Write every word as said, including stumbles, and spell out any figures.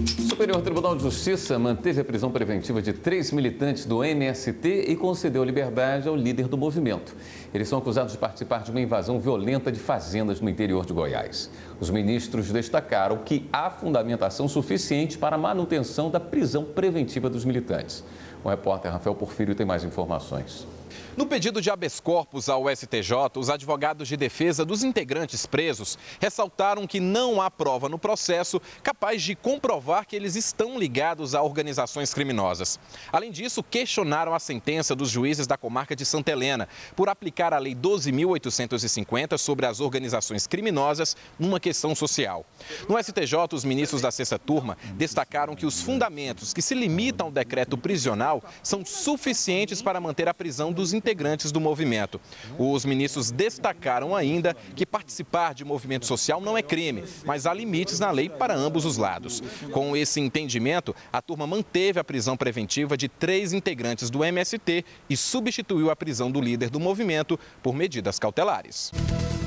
O Superior Tribunal de Justiça manteve a prisão preventiva de três militantes do M S T e concedeu liberdade ao líder do movimento. Eles são acusados de participar de uma invasão violenta de fazendas no interior de Goiás. Os ministros destacaram que há fundamentação suficiente para a manutenção da prisão preventiva dos militantes. O repórter Rafael Porfírio tem mais informações. No pedido de habeas corpus ao S T J, os advogados de defesa dos integrantes presos ressaltaram que não há prova no processo capaz de comprovar que eles estão ligados a organizações criminosas. Além disso, questionaram a sentença dos juízes da comarca de Santa Helena por aplicar a Lei doze mil oitocentos e cinquenta sobre as organizações criminosas numa questão social. No S T J, os ministros da sexta turma destacaram que os fundamentos que se limitam ao decreto prisional são suficientes para manter a prisão dos integrantes do movimento. Os ministros destacaram ainda que participar de movimento social não é crime, mas há limites na lei para ambos os lados. Com esse entendimento, a turma manteve a prisão preventiva de três integrantes do M S T e substituiu a prisão do líder do movimento por medidas cautelares.